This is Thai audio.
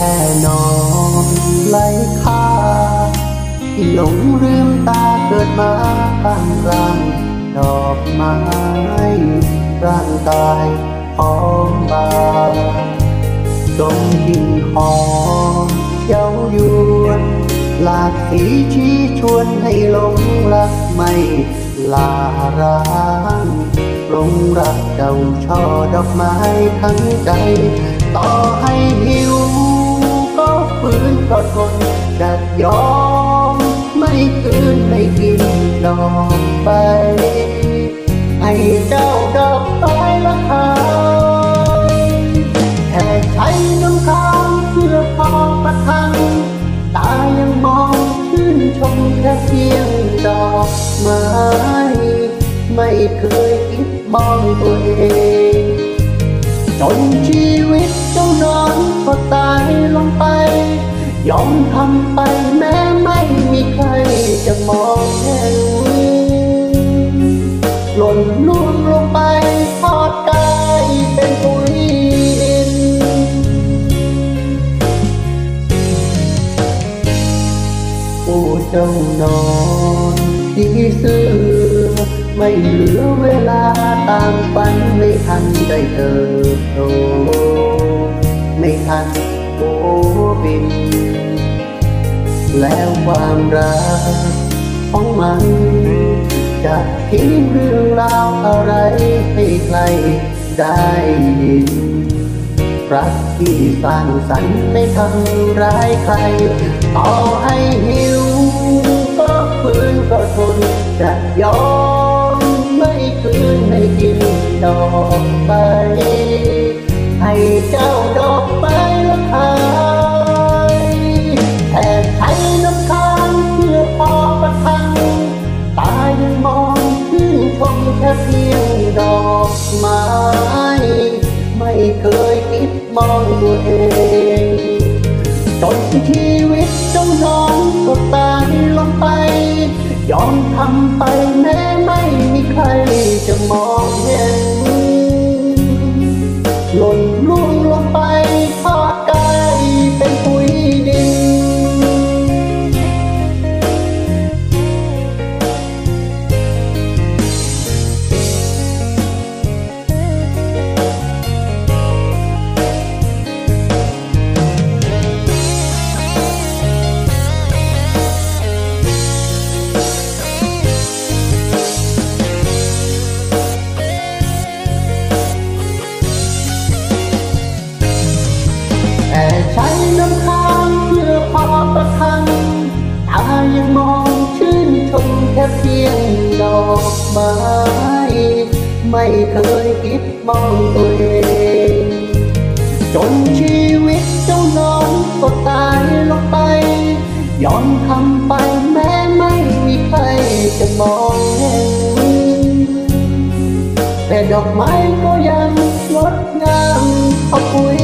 ค่นอนไร้ค่าที่หลงลืมตาเกิดมาข้างกลางดอกไม้ร่างกายหอมบานดมกลิ่นหอมเย้ายวนหลากสีชี้ชวนให้หลงรักไม่ลาร้างหลงรักเจ้าช่อดอกไม้ทั้งใจต่อให้หิวก็ฝืนก็ทนจะยอมไม่คืนไม่กินดอกไปให้เจ้าดอกไปละหายแค่ใช้น้ำค้างเพื่อพอประทังตายังมองชื่นชมแค่เพียงดอกไม้ไม่เคยคิดมองตัวเองจนชีวิตเจ้านอนก็ตายลงไปยอมทำไปแม้ไม่มีใครจะมองเห็นหล่นล่วงลงไปทอดกายเป็นปุ๋ยดินโอ้เจ้านอนที่เสื้อไม่เหลือเวลาตามฝันไม่ทันได้เติบโตไม่ทันโบบินแล้วความรักของมันจะทิ้งเรื่องราวอะไรให้ใครได้ยินรักที่สร้างสรรค์ไม่ทำร้ายใครต่อให้หิวก็ฝืนก็ทนจะยอมไม่คืนให้กินดอกไปให้เจ้าดอกไปละหายแค่ใช้น้ำค้างเพื่อพอประทังตายังมองชื่นชมแค่เพียงดอกไม้ไม่เคยคิดมองตัวเองจนชีวิตเจ้านอนก็ตายลงไปยอมทำไปแม้ไม่มีใครจะมองเห็นหล่นล่วงลงไปทอดกายเป็นปุ๋ยดินใช้น้ำค้างเพื่อพอประทังตายังมองชื่นชมแค่เพียงดอกไม้ไม่เคยคิดมองตัวเองจนชีวิตเจ้านอนก็ตายลงไปยอมทำไปแม้ไม่มีใครจะมองเห็นแต่ดอกไม้ก็ยังงดงามเอาปุ๋ย